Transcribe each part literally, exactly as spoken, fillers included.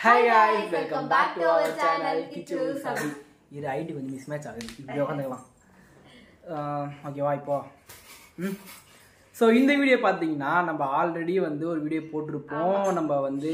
Hi guys, welcome back to our channel Kichu Sabi. இது ID கொஞ்சம் mismatch ஆகுது. இப்படி உட்காந்துக்கலாம். ஓகேவா இப்போ ம் ஸோ இந்த வீடியோ பார்த்தீங்கன்னா நம்ம ஆல்ரெடி வந்து ஒரு வீடியோ போட்டிருப்போம். நம்ம வந்து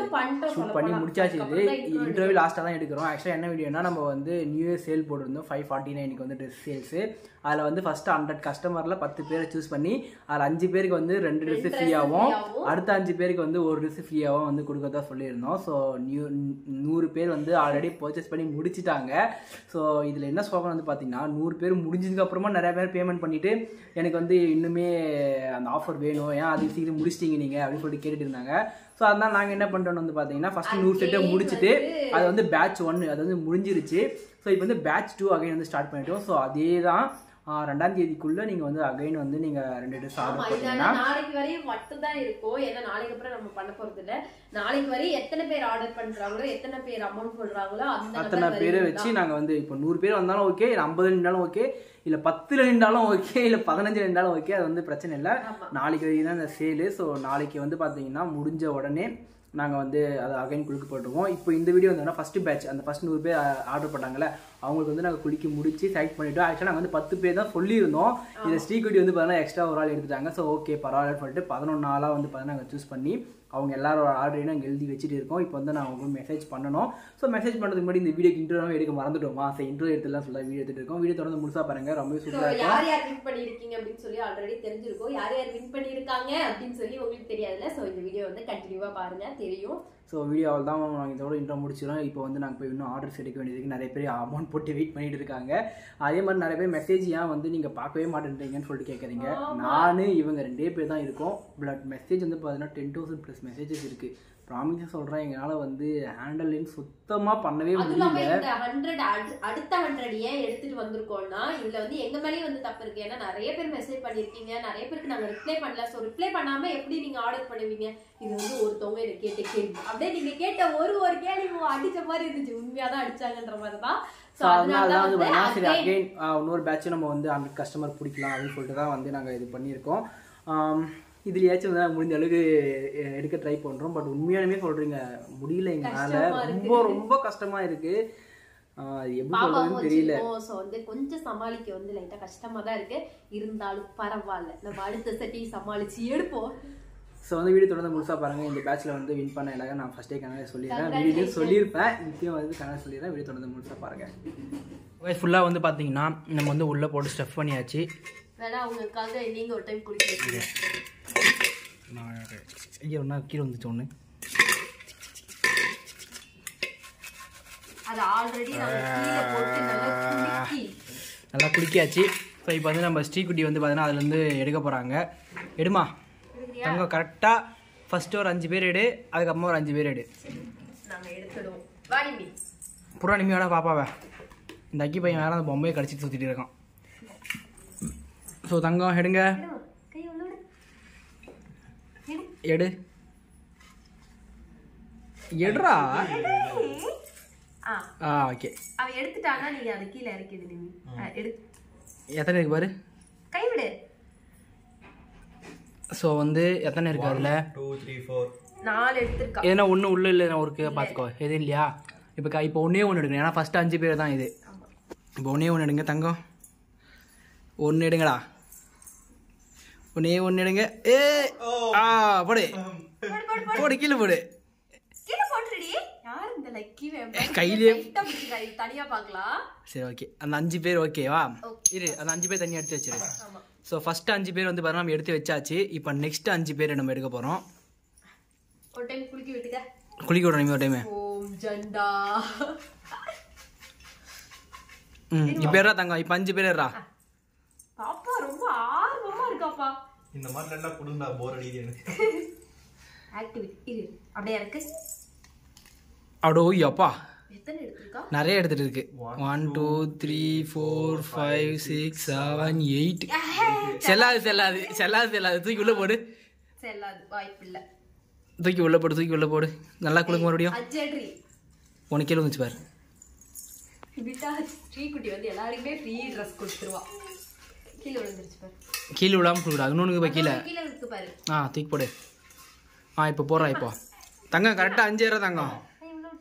ஷூட் பண்ணி முடிச்சாச்சு. இது இன்டர்வியூ லாஸ்ட்டாக தான் எடுக்கிறோம். ஆக்சுவலாக என்ன வீடியோனா நம்ம வந்து நியூ இயர் சேல் போட்டிருந்தோம் ஃபைவ் ஃபார்ட்டி நைனுக்கு வந்து ட்ரெஸ் சேல்ஸு. அதில் வந்து ஃபஸ்ட்டு ஹண்ட்ரட் கஸ்டமரில் பத்து பேரை சூஸ் பண்ணி அதில் அஞ்சு பேருக்கு வந்து ரெண்டு ட்ரெஸ்ஸு ஃப்ரீயாகவும் அடுத்த அஞ்சு பேருக்கு வந்து ஒரு ட்ரெஸ்ஸு ஃப்ரீயாகவும் வந்து கொடுக்கறதா சொல்லியிருந்தோம். ஸோ நியூ நூறு பேர் வந்து ஆல்ரெடி பர்ச்சேஸ் பண்ணி முடிச்சிட்டாங்க. ஸோ இதில் என்ன சொல்ல வந்து பார்த்தீங்கன்னா நூறு பேர் முடிஞ்சதுக்கப்புறமா நிறைய பேர் பேமெண்ட் பண்ணிவிட்டு எனக்கு வந்து இன்னுமே அந்த ஆஃபர் வேணும், ஏன் அது சீக்கிரம் முடிச்சிட்டீங்க நீங்கள் அப்படின்னு சொல்லிட்டு கேட்டுட்டு இருந்தாங்க. ஸோ அதனால் நாங்கள் என்ன பண்ணுறோன்னு வந்து பார்த்தீங்கன்னா ஃபஸ்ட்டு நூறு செட்டை முடிச்சுட்டு அது வந்து பேட்ச் ஒன்று அது வந்து முடிஞ்சிருச்சு. ஸோ இப்போ வந்து பேட்ச் டூ அகைன் வந்து ஸ்டார்ட் பண்ணிட்டோம். ஸோ அதே தான் ரெண்டாம் தேதிக்குள்ள நீங்க வந்து அகைன் வந்து நீங்க ரெண்டு ட்ரெஸ் ஆர்டர் பண்ணீங்கன்னா நாளைக்கு வரையும் மட்டும் தான் இருக்கும். ஏன்னா நாளைக்கு அப்புறம் நம்ம பண்ண போறது இல்ல. நாளைக்கு வரையும் எத்தனை பேர் ஆர்டர் பண்றாங்களோ எத்தனை பேர் அமௌண்ட் போடுறாங்களோ அந்த அத்தனை பேரை வச்சு நாங்க வந்து இப்போ நூறு பேர் வந்தாலும் ஓகே, இல்ல ஐம்பது நின்றாலும் ஓகே, இல்ல பத்துல நின்றாலும் ஓகே, இல்ல பதினஞ்சு நின்றாலும் ஓகே, அது வந்து பிரச்சனை இல்லை. நாளைக்கு வரைக்கும் தான் இந்த சேலு. ஸோ நாளைக்கு வந்து பாத்தீங்கன்னா முடிஞ்ச உடனே நாங்கள் வந்து அதை அகைன் குளிக்க போட்டுருவோம். இப்போ இந்த வீடியோ வந்து ஃபஸ்ட்டு பேட்ச் அந்த ஃபஸ்ட் நூறு பேர் ஆர்டர் பண்ணாங்களே அவங்களுக்கு வந்து நாங்கள் குளிக்க முடிச்சு செலக்ட் பண்ணிவிட்டோம். ஆக்சுவலாக நாங்கள் வந்து பத்து பேர் தான் சொல்லியிருந்தோம். இதில் ஸ்ரீகுட்டி வந்து பார்த்தீங்கன்னா எக்ஸ்ட்ரா ஒரு ஆள் எடுத்துட்டாங்க. ஸோ ஓகே பரவாயில்லன்னு சொல்லிட்டு பதினொன்று ஆளாக வந்து பார்த்தீங்கன்னா நாங்கள் சூஸ் பண்ணி அவங்க எல்லாரோட ஆர்டரையும் நாங்கள் எழுதி வச்சுட்டு இருக்கோம். இப்போ வந்து நான் உங்களுக்கு மெசேஜ் பண்ணணும். ஸோ மெசேஜ் பண்ணுறதுக்கு முன்னாடி இந்த வீடியோக்கு இன்டர்வியூ எடுக்க மறந்துட்டோமா? ஸோ இன்டர்வியூ எடுத்துலாம் சொல்ல வீடியோ எடுத்துட்டு இருக்கோம். வீடியோ தொடர்ந்து முழுசாக பாருங்க, ரொம்ப சூப்பராக இருக்கும். யார் யார் வின் பண்ணியிருக்கீங்க அப்படின்னு சொல்லி ஆல்ரெடி தெரிஞ்சிருக்கும். யார் யார் வின் பண்ணியிருக்காங்க அப்படின்னு சொல்லி உங்களுக்கு தெரியாதுல்ல. ஸோ இந்த வீடியோ வந்து கண்டினியூவாக பாருங்க, தெரியும். ஸோ வீடியோவில் தான் நாங்கள் இதோட இன்ட்ரோ முடிச்சிடும். இப்போ வந்து நாங்கள் போய் இன்னும் ஆர்டர்ஸ் எடுக்க வேண்டியதுக்கு நிறைய பேர் அமௌண்ட் போட்டு வெயிட் பண்ணிட்டு இருக்காங்க. அதே மாதிரி நிறைய பேர் மெசேஜ் ஏன் வந்து நீங்கள் பார்க்கவே மாட்டேன்றீங்கன்னு சொல்லிட்டு கேட்குறீங்க. நான் இவங்க ரெண்டே பேர் தான் இருக்கோம். பட் மெசேஜ் வந்து பார்த்தீங்கன்னா டென் தௌசண்ட் ப்ளஸ் மெசேஜஸ் இருக்குது. ப்ராமிஸாக சொல்கிறேன், எங்களால் வந்து ஹேண்டலிங் சுத்தமாக பண்ணவே முடியல. அடுத்த ஹண்ட்ரட் ஏன் எடுத்துட்டு வந்திருக்கோம்னா இதுல வந்து எங்க மேலேயும் வந்து தப்பு இருக்கு. ஏன்னா நிறைய பேர் மெசேஜ் பண்ணிருக்கீங்க, நிறைய பேருக்கு நாங்க ரிப்ளை பண்ணல. ஸோ ரிப்ளை பண்ணாம எப்படி நீங்க ஆர்டர் பண்ணுவீங்க? இது வந்து ஒருத்தவங்க எனக்கு கேட்ட கேள்வி. அப்படியே நீங்க கேட்ட ஒரு ஒரு கேள்வி அடிச்ச மாதிரி இருந்துச்சு. உண்மையாதான் அடிச்சாங்கன்ற மாதிரி தான். ஸோ அதனால தான் வந்து சரி அகைன் இன்னொரு பேட்ச் நம்ம வந்து ஹண்ட்ரட் கஸ்டமர் பிடிக்கலாம் அப்படின்னு சொல்லிட்டு தான் வந்து நாங்கள் இது பண்ணியிருக்கோம். இதுலையாச்சும் வந்து முடிஞ்ச அளவுக்கு எடுக்க ட்ரை பண்ணுறோம். பட் உண்மையானுமே சொல்கிறீங்க முடியல, எங்களால் ரொம்ப ரொம்ப கஷ்டமாக இருக்குது. எப்படி சொல்றதுன்னு தெரியல. ஸோ வந்து கொஞ்சம் சமாளிக்க வந்து லைட்டாக கஷ்டமாக தான் இருக்குது. இருந்தாலும் பரவாயில்ல, நம்ம அடுத்த செட்டி சமாளித்து எடுப்போம். ஸோ வந்து வீடியோ தொடர்ந்து முழுசாக பாருங்கள். இந்த பேட்சில் வந்து வின் பண்ண எல்லாரும் நான் ஃபஸ்ட்டே கனடா சொல்லிடுறேன். வீடியோ சொல்லியிருப்பேன், இப்பயும் வந்து கனடா சொல்லிடுறேன். வீடியோ தொடர்ந்து முழுசாக பாருங்கள். ஃபுல்லாக வந்து பார்த்தீங்கன்னா நம்ம வந்து உள்ளே போட்டு ஸ்டஃப் பண்ணியாச்சு. வேணா அவங்களுக்காக நீங்கள் ஒரு டைம் குடிக்கிறீங்க. ஐயோ ஒன்றா கீழே வந்துச்சு ஒன்று. அது ஆல்ரெடி நல்லா குடிக்காச்சு. ஸோ இப்போ வந்து நம்ம ஸ்ரீகுட்டி வந்து பார்த்தீங்கன்னா அதுலேருந்து எடுக்க போகிறாங்க. எடுமா தங்க கரெக்டாக ஃபஸ்ட்டு ஒரு அஞ்சு பேர் எடு, அதுக்கப்புறமா ஒரு அஞ்சு பேர் எடு. புறா நிமியோட பாப்பாவே இந்த அக்கி பையன் வேறு அந்த பொம்மையை கடிச்சிட்டு சுற்றிட்டு இருக்கான். ஸோ தங்கம் எடுங்க, எடு எடுறா. ஆ ஓகே அவன் எடுத்துட்டானா நீங்க அது கீழே இறக்கிது. நீ எடு எத்தனை இருக்கு பாரு, கை விடு. ஸோ வந்து எத்தனை இருக்கு அதில்? டூ த்ரீ ஃபோர் நாலு எடுத்துருக்கா. எதுனா ஒன்று உள்ள இல்லை ஒரு பார்த்துக்கோ. எதுவும் இல்லையா? இப்போ இப்போ ஒன்றே ஒன்று எடுக்கணும். ஏன்னா ஃபஸ்ட்டு அஞ்சு பேர் தான் இது. இப்போ ஒன்றே ஒன்று எடுங்க தங்கம், ஒன்று எடுங்கடா, ஒன்னே ஒன்று எடுங்க. ஏ ஆ போடு போடு கீழே போடு. கையிலே தனியா பார்க்கலாம். சரி ஓகே. அந்த அஞ்சு பேர் ஓகேவா? இரு அந்த அஞ்சு பேர் தனியாக எடுத்து வச்சிரு. ஸோ ஃபர்ஸ்ட் அஞ்சு பேர் வந்து பாருங்க நம்ம எடுத்து வச்சாச்சு. இப்போ நெக்ஸ்ட் அஞ்சு பேர் நம்ம எடுக்க போகிறோம். ஒரு டைம் குளிக்க விட்டுக்க, குளிக்க விடணும் ஒரு டைம். ஓம் ஜண்டா. ம் இப்போ ஏறா தங்கம், இப்போ அஞ்சு பேர் ஏறா. பாப்பா ரொம்ப ஆர்வமா இருக்காப்பா. இந்த மாதிரி நல்லா குடுங்கடா, போர் அடிக்குது எனக்கு. ஆக்டிவிட்டி இரு அப்படியே இருக்கு. அடோ அப்பா எத்தனை எடுத்துருக்கா? நிறைய எடுத்துட்டு இருக்கு. One two three four five six seven eight. செல்லாது செல்லாது செல்லாது செல்லாது தூக்கி உள்ள போடு. செல்லாது வாய்ப்பு இல்லை. தூக்கி உள்ள போடு, தூக்கி உள்ள போடு. நல்லா கொடுங்க மறுபடியும். அஜ்ஜட்ரி உனக்கு கீழே வந்துச்சு பாரு. விட்டா ஸ்ரீகுட்டி வந்து எல்லாருக்குமே ஃப்ரீ ட்ரெஸ் கொடுத்துருவா. கீழே விழுந்துருச்சு பாரு. கீழே விழாமல் கொடுக்குறா. இன்னொன்று போய் கீழே கீழே இருக்கு பாரு. ஆ தூக்கி போடு. ஆ இப்போ போடுறா. இப்போ தங்கம் கரெக்டாக அஞ்சு ஏறா தங்கம்.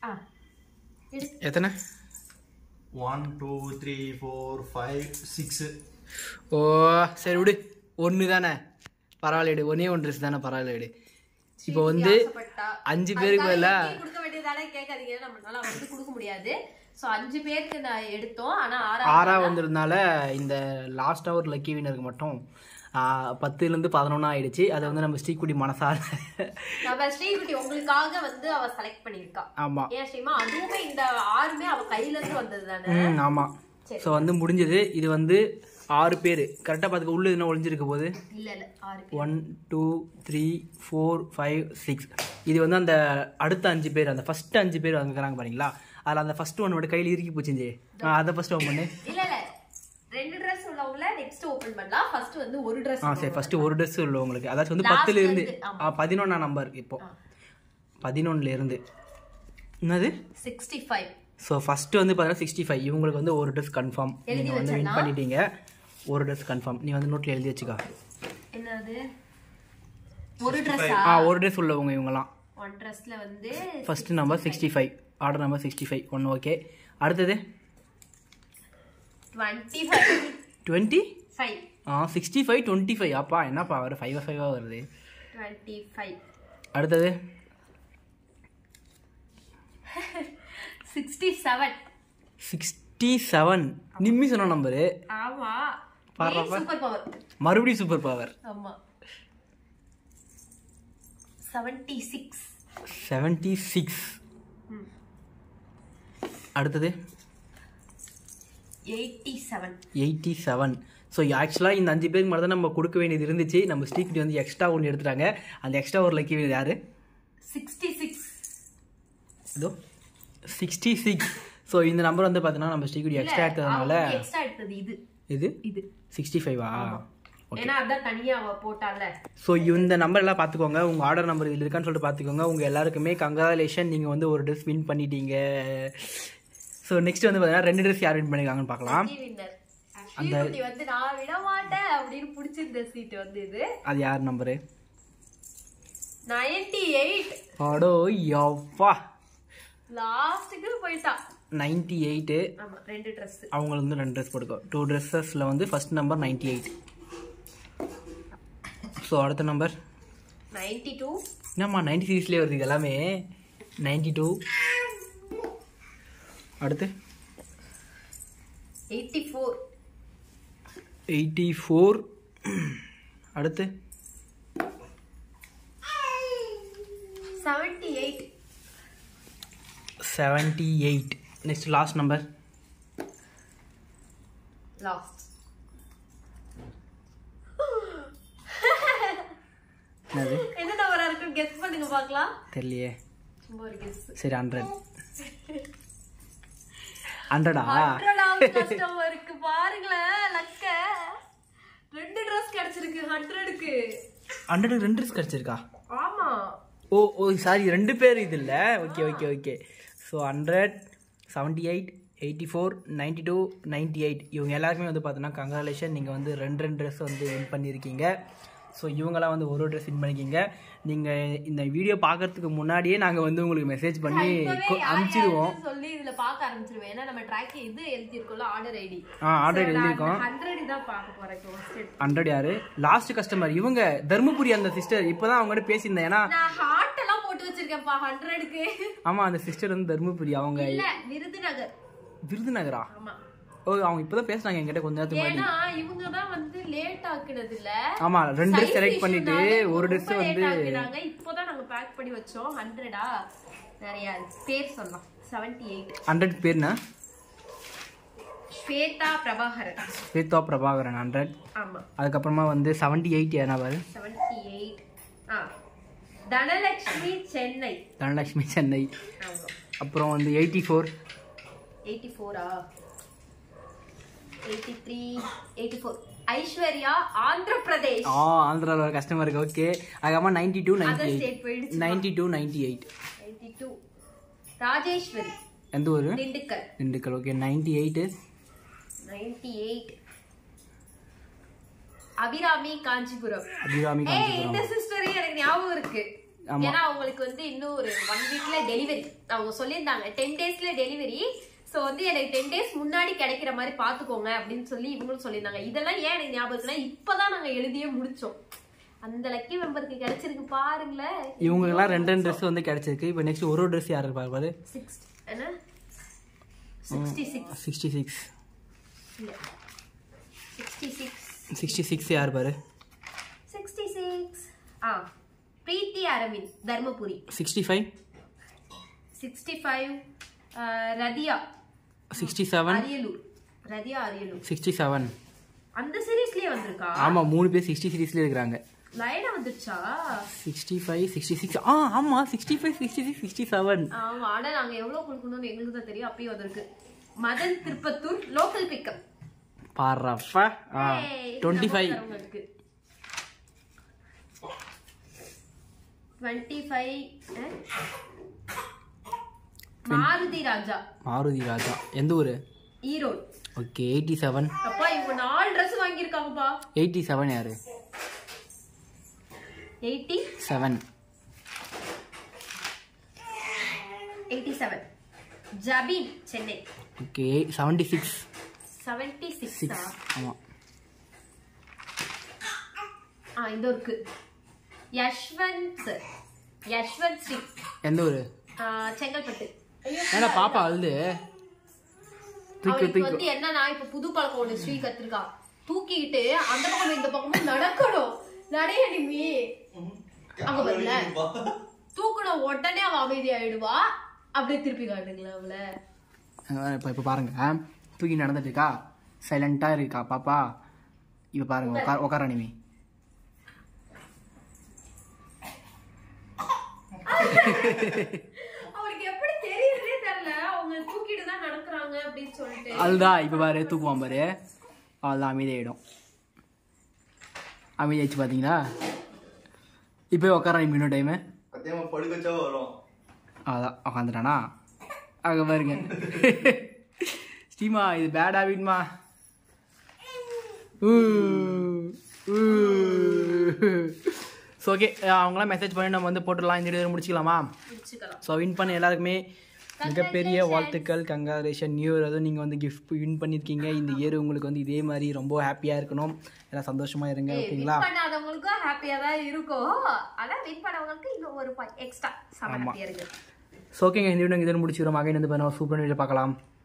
எத்தனை? One two three four five six. ஓ சரி விடு, ஒன்று தானே பரவாயில்ல, ஒன்னே ஒன் ட்ரெஸ் தானே பரவாயில்ல. இப்போ வந்து அஞ்சு பேருக்கு பதிலா கொடுக்க வேண்டியதானே கேட்காதீங்க, நம்மளால வந்து கொடுக்க முடியாது. ஸோ அஞ்சு பேருக்கு நான் எடுத்தோம், ஆனால் ஆறா ஆறா வந்ததுனால இந்த லாஸ்ட் ஹவர் லக்கி வினருக்கு மட்டும் பத்துலேருந்து பதினொன்னா ஆயிடுச்சு. அதை வந்து நம்ம ஸ்ரீகுட்டி மனசார நம்ம ஸ்ரீகுட்டி உங்களுக்காக வந்து அவ செலக்ட் பண்ணியிருக்கா. ஆமா ஏன் ஸ்ரீமா, அதுவுமே இந்த ஆறுமே அவ கையில இருந்து வந்தது தானே. ம் ஆமா. ஸோ வந்து முடிஞ்சது. இது வந்து ஆறு பேர் கரெக்டாக பார்த்துக்க. உள்ள என்ன ஒழிஞ்சிருக்க போது? இல்ல இல்ல ஆறு. One two three four five six. இது வந்து அந்த அடுத்த அஞ்சு பேர், அந்த ஃபர்ஸ்ட் அஞ்சு பேர் வந்துக்கிறாங்க பாருங்களா. அதில் அந்த ஃபர்ஸ்ட் ஒன் மட்டும் கையில் இறுக்கி போச்சுஞ்சே, அதை ஃபர்ஸ்ட் ஓப்பன் பண்ணு. இல்ல இல்ல ரெண்டு ட்ரெஸ் உள்ளவங்கள நெக்ஸ்ட் ஓபன் பண்ணலாம். ஃபர்ஸ்ட் வந்து ஒரு ட்ரெஸ். ஆ சரி, ஃபர்ஸ்ட் ஒரு ட்ரெஸ் உள்ளவங்களுக்கு, அதாச்சும் வந்து பத்துல இருந்து பதினொன்னா நம்பர். இப்போ பதினொன்னுல இருந்து என்னது சிக்ஸ்டி ஃபைவ். ஸோ ஃபர்ஸ்ட் வந்து பார்த்தீங்கன்னா சிக்ஸ்டி ஃபைவ். இவங்களுக்கு வந்து ஒரு ட்ரெஸ் கன்ஃபார்ம். நீங்கள் வந்து வின் பண்ணிட்டீங்க. ஒரு ட்ரெஸ் கன்ஃபார்ம். நீ வந்து நோட்டில் எழுதி வச்சுக்கா. என்னது ஒரு ட்ரெஸ்? ஆ ஒரு ட்ரெஸ் உள்ளவங்க இவங்கலாம். ஒன் ட்ரெஸ்ல வந்து first number sixty five, order number sixty five. ஒன்று ஓகே. அடுத்தது டுவெண்ட்டி ஃபைவ். Twenty five. ஆ சிக்ஸ்டி ஃபைவ் டுவெண்ட்டி ஃபைவ். அப்பா என்னப்பா வர ஃபைவ் ஃபைவாக வருது. Twenty five. அடுத்தது sixty seven. Sixty seven. Nimmi சொன்ன நம்பரு. ஆமா, பாருப்பா, சூப்பர் பவர். மறுபடியும் சூப்பர் பவர். ஆமா. Seventy six. Seventy six. அடுத்தது eighty seven. Eighty seven. So ஆக்சுவலாக இந்த அஞ்சு பேருக்கு மட்டும் தான் நம்ம கொடுக்க வேண்டியது இருந்துச்சு. நம்ம ஸ்ரீகுட்டி வந்து எக்ஸ்ட்ரா ஒன்று எடுத்துட்டாங்க. அந்த எக்ஸ்ட்ரா ஒரு லக்கி வேண்டியது யாரு? Sixty six. இதோ சிக்ஸ்டி சிக்ஸ். ஸோ இந்த நம்பர் வந்து பார்த்தீங்கன்னா நம்ம ஸ்ரீகுட்டி எக்ஸ்ட்ரா எடுத்ததுனால எக்ஸ்ட்ரா எடுத்தது இது. இது இது சிக்ஸ்டி ஃபைவா? ஏன்னா அதான் தனியா அவ போட்டால. ஸோ இந்த நம்பர் எல்லாம் பார்த்துக்கோங்க. உங்கள் ஆர்டர் நம்பர் இதில் இருக்கான்னு சொல்லிட்டு பார்த்துக்கோங்க. உங்கள் எல்லாருக்குமே கங்க்ராச்சுலேஷன், நீங்கள் வந்து ஒரு ட்ரெஸ் வின் பண்ணிட்டீங்க. ஸோ நெக்ஸ்ட் வந்து பார்த்தீங்கன்னா ரெண்டு ட்ரெஸ் யார் வின் பண்ணிருக்காங்கன்னு பார்க்கலாம். அந்த வந்து நான் விட மாட்டேன் அப்படின்னு பிடிச்சிருந்த சீட் வந்து இது. அது யார் நம்பரு? Ninety eight. ஆடோ யப்பா, லாஸ்ட்டுக்கு போயிட்டா. Ninety eight. ஆமா, ரெண்டு ட்ரெஸ். அவங்களுக்கு வந்து ரெண்டு ட்ரெஸ் போட்டுக்கோ. டூ ட்ரெஸ்ஸஸில் வந்து first number ninety eight. So அடுத்த நம்பர் நைன்டி டூ. என்னம்மா நைன்டி சீரீஸ்லேயே வருது இது எல்லாமே. Ninety two. அடுத்து எயிட்டி ஃபோர். Eighty four. அடுத்து seventy eight. Seventy eight. Next last number. Last என்னது? என்ன நம்பரா இருக்கு கெஸ் பண்ணுங்க பார்க்கலாம். தெரியலையே. சும்மா ஒரு கெஸ். சரி ஹண்ட்ரட். ஹண்ட்ரடா? ஹண்ட்ரடாவது கஸ்டமருக்கு பாருங்களேன் லக்க. ரெண்டு ட்ரெஸ் கிடைச்சிருக்கு ஹண்ட்ரடுக்கு. ஹண்ட்ரடுக்கு ரெண்டு ட்ரெஸ் கிடைச்சிருக்கா? ஆமா. ஓ ஓ சாரி, ரெண்டு பேர் இது இல்லை. Okay okay okay. So hundred, seventy eight, eighty four, ninety two, ninety eight. இவங்க எல்லாருக்குமே வந்து பார்த்தீங்கன்னா கங்க்ராச்சுலேஷன், நீங்கள் வந்து ரெண்டு ரெண்டு ட்ரெஸ் வந்து வின் பண்ணியிருக்கீங்க. ஸோ இவங்களாம் வந்து ஒரு ட்ரெஸ் வின் பண்ணிக்கிங்க. நீங்கள் இந்த வீடியோ பார்க்கறதுக்கு முன்னாடியே நாங்கள் வந்து உங்களுக்கு மெசேஜ் பண்ணி அனுப்பிச்சிடுவோம். சொல்லி இதில் பார்க்க ஆரம்பிச்சிருவேன். ஏன்னா நம்ம ட்ராக் இது எழுதியிருக்கோம்ல ஆர்டர் ஐடி. ஆ ஆர்டர் எழுதியிருக்கோம். ஹண்ட்ரட் தான் பார்க்க போகிறேன். ஹண்ட்ரட் யாரு? லாஸ்ட் கஸ்டமர் இவங்க தர்மபுரி அந்த சிஸ்டர். இப்போ தான் அவங்ககிட்ட பேசியிருந்தேன். ஏன்னா நான் ஹார்ட் எல்லாம் போட்டு வச்சிருக்கேன்ப்பா ஹண்ட்ரடுக்கு. ஆமாம், அந்த சிஸ்டர் வந்து தர்மபுரி. அவங்க இல்ல விருதுநகர். விருதுநகரா? ஆமா. ஓ அவங்க இப்பதான் பேசுனாங்க என்கிட்ட கொஞ்ச நேரத்துக்கு முன்னாடி. ஏன்னா இவங்க தான் வந்து லேட் ஆக்குனது இல்ல. ஆமா, ரெண்டு ட்ரெஸ் செலக்ட் பண்ணிட்டு ஒரு ட்ரெஸ் வந்து ஆக்குறாங்க. இப்போதான் நாங்க பேக் பண்ணி வச்சோம். ஹண்ட்ரடா நிறைய பேர் சொல்லலாம். Seventy eight. ஹண்ட்ரட் பேர்னா ஸ்வேதா பிரபாகரன். ஸ்வேதா பிரபாகரன் ஹண்ட்ரட். ஆமா. அதுக்கப்புறமா வந்து செவன்டி எயிட் ஏன்னா பாரு. Seventy eight. ஆ தனலட்சுமி சென்னை. தனலட்சுமி சென்னை. ஆமா. அப்புறம் வந்து எயிட்டி ஃபோர். எயிட்டி ஃபோரா? Eighty three, eighty four. Aishwarya Andhra Pradesh. ஆ ஆந்திரால கஸ்டமருக்கு ஓகே. அதுக்கப்புறமா ninety two, ninety eight. Ninety two, ninety eight. Ninety two. Rajeswari. எந்த ஊரு? Dindigul. Dindigul okay. Ninety eight. Ninety eight. Abirami Kanchipuram. Abirami ஏய் காஞ்சிபுரம். இந்த சிஸ்டர் எனக்கு ஞாபகம் இருக்கு. ஏன்னா அவங்களுக்கு வந்து இன்னும் ஒரு ஒன் வீக்ல டெலிவரி அவங்க சொல்லியிருந்தாங்க டென் டேஸ்ல டெலிவரி. சோ வந்து எனக்கு டென் டேஸ் முன்னாடி கிடைக்கிற மாதிரி பாத்துக்கோங்க அப்படின்னு சொல்லி இவங்களும் சொல்லியிருந்தாங்க. இதெல்லாம் ஏன் எனக்கு ஞாபகம் இருக்குன்னா இப்பதான் நாங்க எழுதியே முடிச்சோம். அந்த லக்கி மெம்பருக்கு கிடைச்சிருக்கு பாருங்களேன். இவங்க எல்லாம் ரெண்டு ரெண்டு ட்ரெஸ் வந்து கிடைச்சிருக்கு. இப்போ நெக்ஸ்ட் ஒரு ட்ரெஸ் யாரு பாரு சிக்ஸ் என்ன sixty six sixty six sixty six sixty six யார் பாரு சிக்ஸ்டி சிக்ஸ் ஆ Preethi Aravind Dharmapuri. Sixty five sixty five Rathiya sixty seven Ariyalur. Rathiya Ariyalur sixty seven அந்த சீரீஸ்லயே வந்திருக்கா? ஆமா மூணு பேர் சிக்ஸ்டி சீரீஸ்ல இருக்காங்க. லைனா வந்துச்சா? சிக்ஸ்டி ஃபைவ் சிக்ஸ்டி சிக்ஸ் ஆ ஆமா sixty five sixty six sixty seven. ஆமா ஆனா நாங்க எவ்வளவு கொடுக்கணும்னு எங்களுக்கு தான் தெரியும். அப்பயும் வந்திருக்கு. மதன் திருப்பத்தூர் லோக்கல் பிக்கப் பாரப்பா twenty five twenty five Maruthi Raja. Maruthi Raja எந்த ஊரு? ஈரோடு. Okay eighty seven. அப்பா இவங்க நாலு ட்ரெஸ் வாங்கியிருக்காங்கப்பா. எயிட்டி செவன் யாரு? Eighty seven eighty seven Jabeen Chennai. Okay seventy six seventy six six ஆமா. ஆ இந்த இருக்கு யஷ்வந்த் யஷ்வந்த் ஸ்ரீ. எந்த ஊரு? செங்கல்பட்டு. ஏன்னா பாப்பா அழுது அவளுக்கு வந்து என்னன்னா இப்ப புது பழக்கம் ஒண்ணு ஸ்ரீ கத்திருக்கா. தூக்கிட்டு அந்த பக்கம் இந்த பக்கமும் நடக்கணும். நடைய நிமி அங்க வரல தூக்கணும் உடனே அவ அமைதி ஆயிடுவா. அப்படியே திருப்பி காட்டுங்களா அவளை. இப்ப இப்ப பாருங்க தூக்கி நடந்துட்டு இருக்கா சைலண்டா இருக்கா பாப்பா. இப்ப பாருங்க உட்கார நிமி. அவளுக்கு எப்படி தெரியுதுன்னே தெரியல. அவங்க தூக்கிட்டு தான் நடக்கிறாங்க அப்படின்னு சொல்லிட்டு அதுதான் இப்ப பாரு தூக்குவான் பாரு. அவள்தான் அமைதியாயிடும். அமைதியாச்சு பாத்தீங்களா? இப்போ உட்கார இன்னும் டைமு படுக்கச்சா வரும். அதான் உட்காந்துட்டானா அங்க பாருங்க. ஸ்ரீமா இது பேட் ஹாபிட்மா. ஸோ ஓகே அவங்களாம் மெசேஜ் பண்ணி நம்ம வந்து போட்டுடலாம். இந்த வீடியோ முடிச்சுக்கலாமா? ஸோ வின் பண்ண எல்லாருக்குமே மிகப்பெரிய வாழ்த்துக்கள். Congratulation new year. அதுவும் நீங்கள் வந்து கிஃப்ட் வின் பண்ணியிருக்கீங்க. இந்த இயர் உங்களுக்கு வந்து இதே மாதிரி ரொம்ப ஹாப்பியாக இருக்கணும். எல்லாம் சந்தோஷமாக இருங்க. ஓகேங்களா? பண்ணாதவங்களுக்கும் ஹாப்பியாக தான் இருக்கும். அதான் வின் பண்ணவங்களுக்கு இன்னும் ஒரு எக்ஸ்ட்ரா. ஆமாம். ஸோ ஓகேங்க இந்த வீடியோ இதில் முடிச்சுக்கிறோம். அகைன் வந்து பண்ண சூப்பர் வீடியோ பார்க்கலாம்.